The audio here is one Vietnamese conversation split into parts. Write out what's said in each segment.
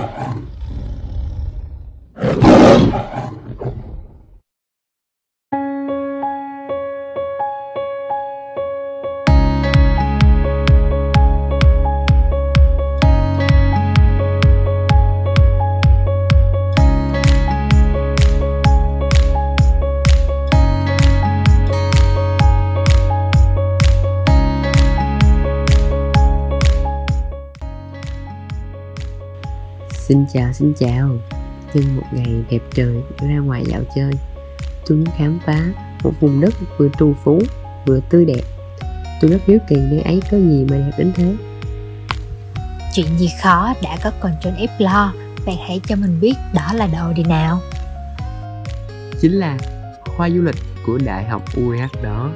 Xin chào. Nhân một ngày đẹp trời ra ngoài dạo chơi, tôi muốn khám phá một vùng đất vừa trù phú vừa tươi đẹp. Tôi rất hiếu kỳ nơi ấy có gì mà đẹp đến thế. Chuyện gì khó đã có con trốn ép lo. Bạn hãy cho mình biết đó là đâu đi nào. Chính là khoa du lịch của Đại học UEH đó.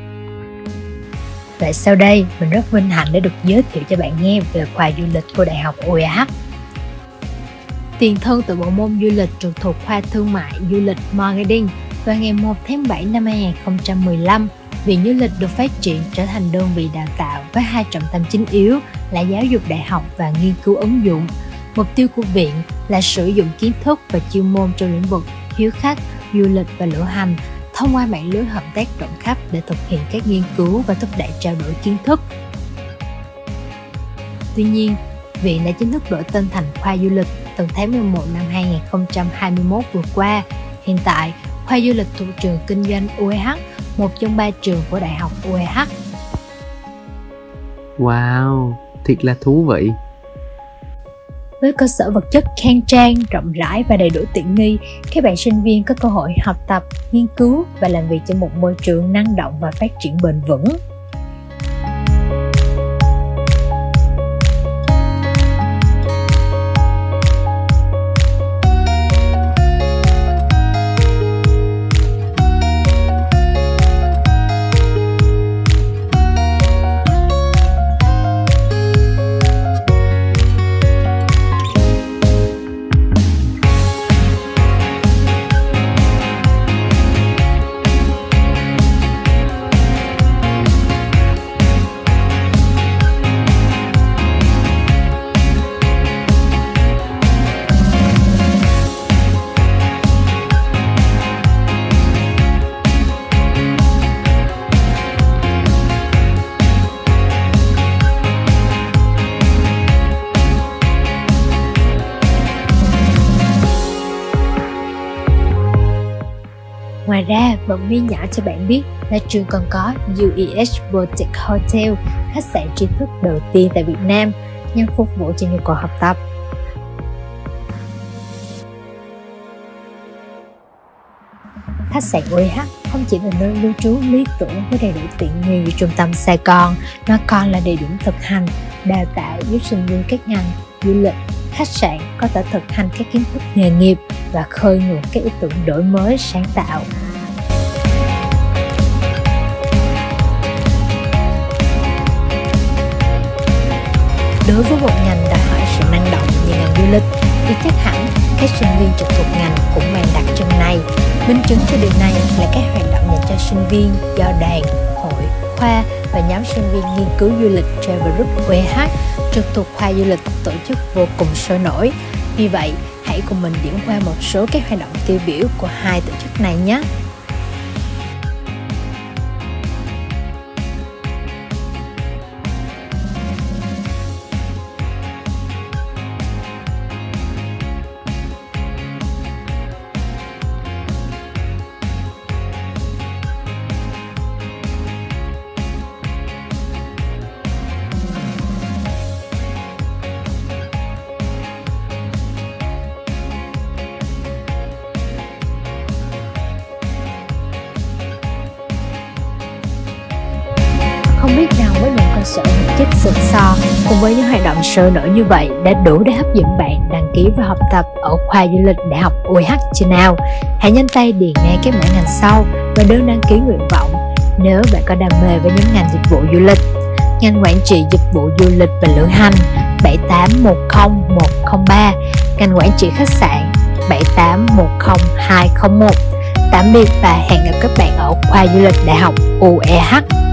Vậy sau đây mình rất vinh hạnh để được giới thiệu cho bạn nghe về khoa du lịch của Đại học UEH. Tiền thân từ bộ môn du lịch trực thuộc khoa thương mại du lịch marketing. Và ngày 1 tháng 7 năm 2015, Viện Du lịch được phát triển trở thành đơn vị đào tạo với hai trọng tâm chính yếu là giáo dục đại học và nghiên cứu ứng dụng. Mục tiêu của viện là sử dụng kiến thức và chuyên môn trong lĩnh vực hiếu khách, du lịch và lữ hành thông qua mạng lưới hợp tác rộng khắp để thực hiện các nghiên cứu và thúc đẩy trao đổi kiến thức. Tuy nhiên, viện đã chính thức đổi tên thành khoa du lịch từ tháng 11 năm 2021 vừa qua. Hiện tại, khoa du lịch thuộc trường kinh doanh UEH, một trong 3 trường của Đại học UEH. Wow, thiệt là thú vị. Với cơ sở vật chất khang trang, rộng rãi và đầy đủ tiện nghi, các bạn sinh viên có cơ hội học tập, nghiên cứu và làm việc trong một môi trường năng động và phát triển bền vững. Ngoài ra, bật mí nhỏ cho bạn biết là trường còn có UEH Boutique Hotel, khách sạn tri thức đầu tiên tại Việt Nam, nhằm phục vụ cho nhu cầu học tập. Khách sạn UEH không chỉ là nơi lưu trú lý tưởng với đầy đủ tiện nghi ở trung tâm Sài Gòn, nó còn là địa điểm thực hành, đào tạo giúp sinh viên các ngành du lịch, khách sạn có thể thực hành các kiến thức nghề nghiệp và khơi nguồn các ý tưởng đổi mới sáng tạo. Đối với một ngành đòi hỏi sự năng động như ngành du lịch thì chắc hẳn các sinh viên trực thuộc ngành cũng mang đặc trưng này. Minh chứng cho điều này là các hoạt động dành cho sinh viên do đoàn, hội, khoa và nhóm sinh viên nghiên cứu du lịch Travel Group UEH trực thuộc khoa du lịch tổ chức vô cùng sôi nổi. Vì vậy, hãy cùng mình điểm qua một số các hoạt động tiêu biểu của hai tổ chức này nhé. Không biết nào với những cơ sở vật chất xịn sò cùng với những hoạt động sôi nổi như vậy đã đủ để hấp dẫn bạn đăng ký và học tập ở khoa du lịch Đại học UEH chưa nào? Hãy nhanh tay điền ngay các mã ngành sau và đơn đăng ký nguyện vọng. Nếu bạn có đam mê với những ngành dịch vụ du lịch, ngành quản trị dịch vụ du lịch và lữ hành 7810103, ngành quản trị khách sạn 7810201. Tạm biệt và hẹn gặp các bạn ở khoa du lịch Đại học UEH.